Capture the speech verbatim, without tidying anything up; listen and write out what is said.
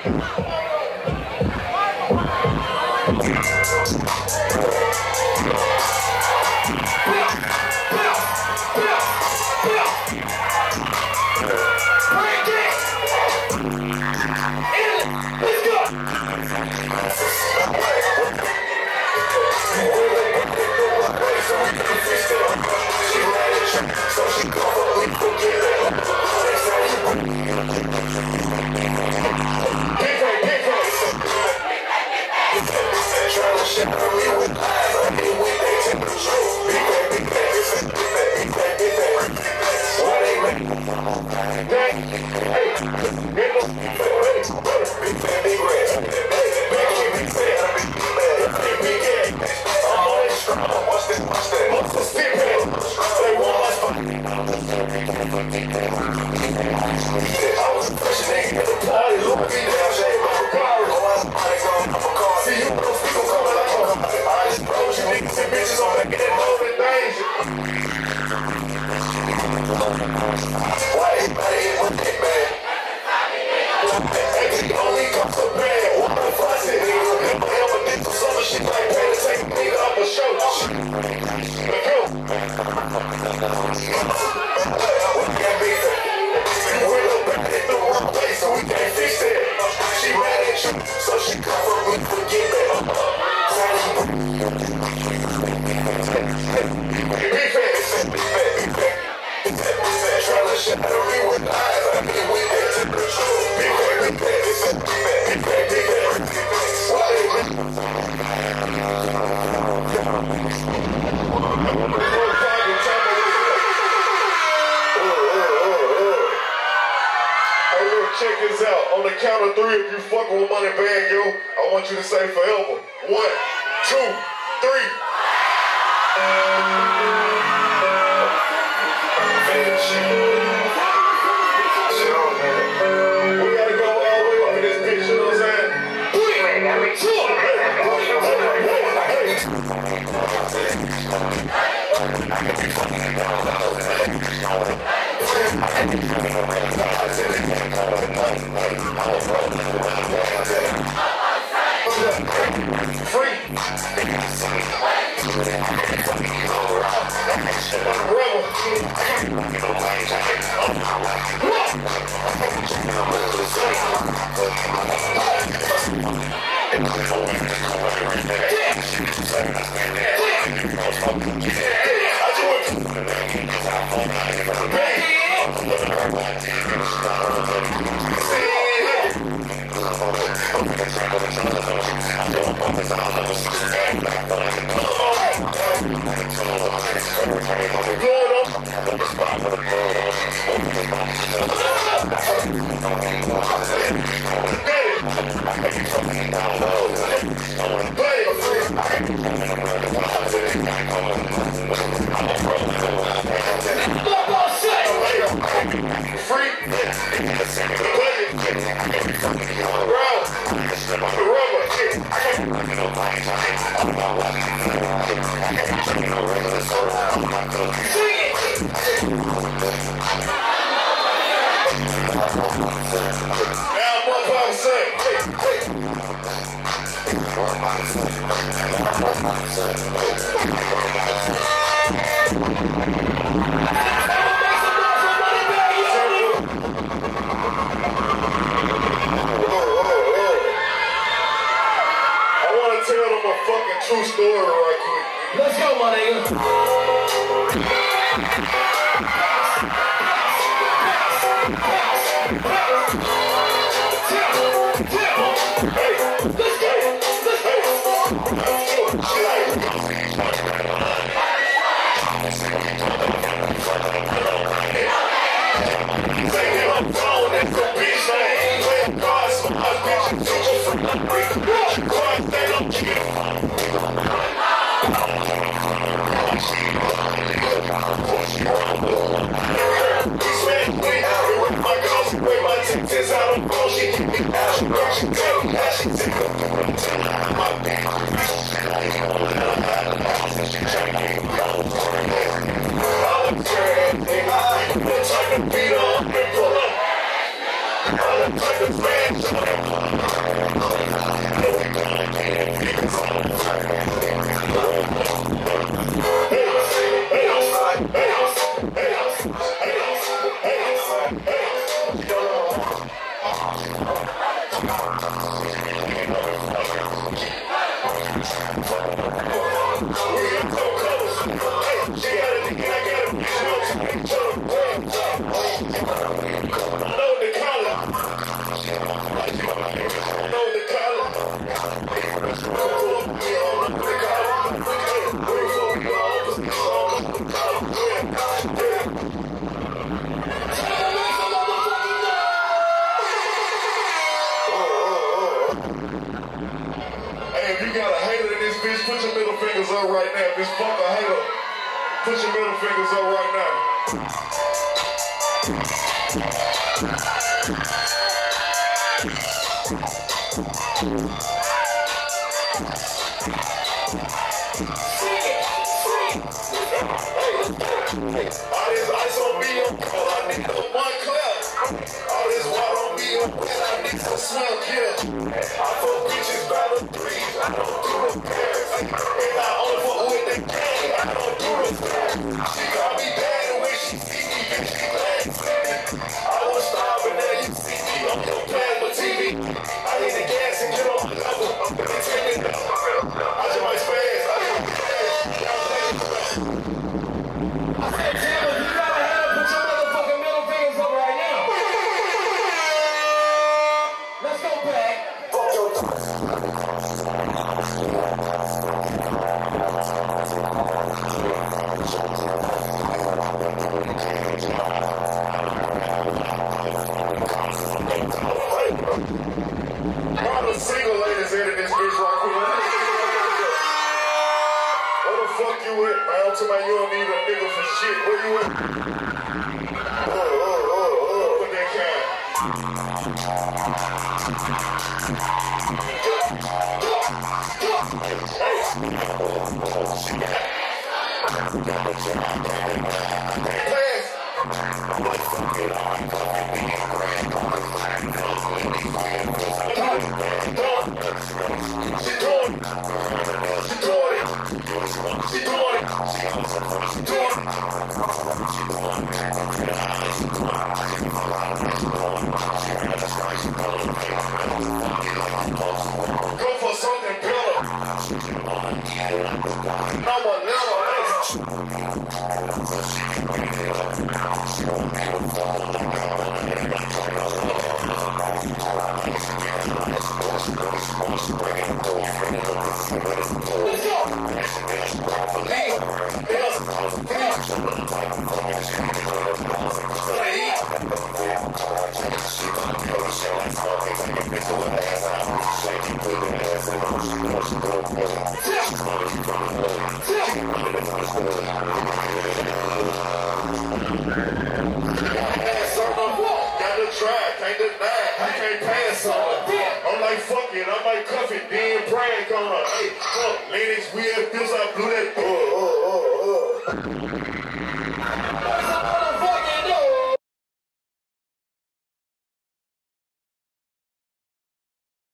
Check this out. On the count of three, if you fucking with Moneybagg, yo, I want you to say forever. One, two, three. We gotta go all the way up in this bitch, you know what I'm saying? Three, two, free. True story right quick. Let's go, my nigga. I'm like the fan show. Put your middle fingers up right now. If this fuck a hater, put your middle fingers up right now. All this ice on me, I need no one club. All this water on me, I need some smell kill. I fuck bitches by the three, I don't do the pairs. And I only fuck with the gang, I don't do the pairs. She call me bad and when she see me, bitch, she glad to me. I was starving, now you see me on your plan with T V. I hit the gas and get on the level, I'm gonna take it down. I just might spaz, I just might spaz. I said, Tampa, you gotta have put your motherfucking middle fingers up right now. Let's go back. Fuck your all the single ladies in this bitch right quick. Where the fuck you at, man? I'm talking about you don't need a nigga for shit. Where you at? Oh, oh, oh, oh. Put that can. Go for something better. No one never. Can't deny, I can't pass on it. I'm like, fuck it, I might cuff it, then prank on her. Hey, fuck, Lennox, weird, feels like blew that. Oh, oh, oh, oh.